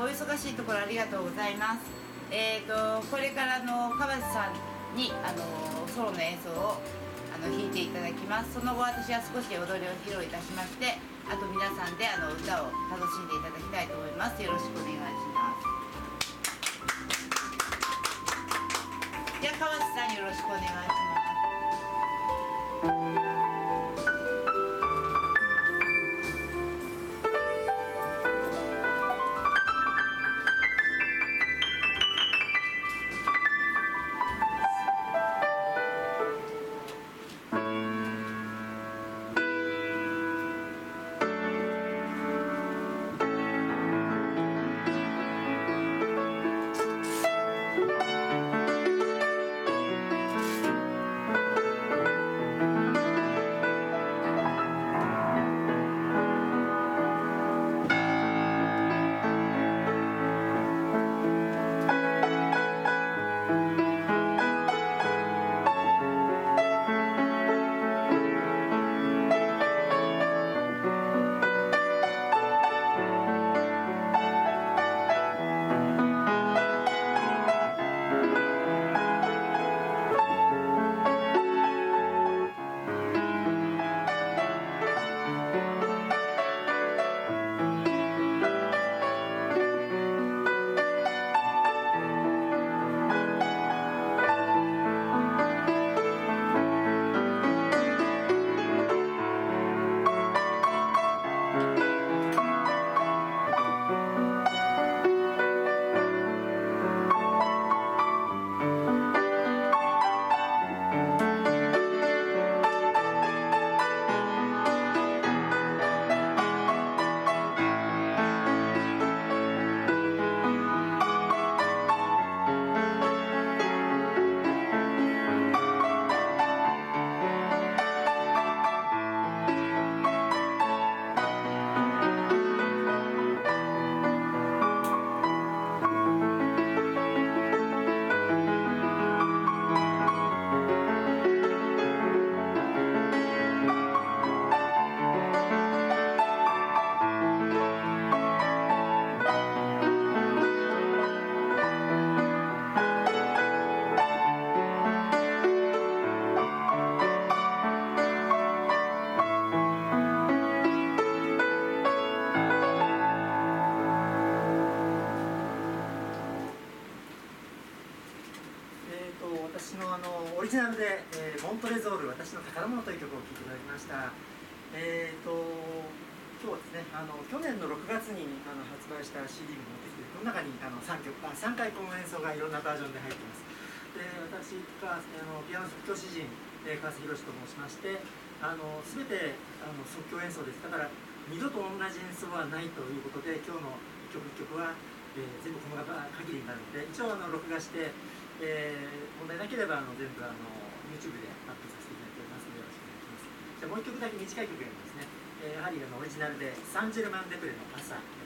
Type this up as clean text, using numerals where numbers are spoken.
忙しいところありがとうございます。これから川地さんにソロの演奏を弾いていただきます。その後私は少し踊りを披露いたしまして、あと皆さんで歌を楽しんでいただきたいと思います。よろしくお願いします。じゃあ川地さんよろしくお願いします。 私のオリジナルで、モントレゾール私の宝物という曲を聴いていただきました。今日はですね、去年の6月に発売した CD が持ってきて、この中に3回この演奏がいろんなバージョンで入っています。で、私がピアノ即興詩人川瀬宏と申しまして、全て即興演奏です。だから二度と同じ演奏はないということで、今日の一曲一曲は、全部この限りになるので、一応録画して、問題なければ全部YouTube でアップさせていただいておりますのでよろしくお願いします。じゃあもう一曲だけ短い曲やりますね。やはりオリジナルでサンジェルマン・デプレの朝。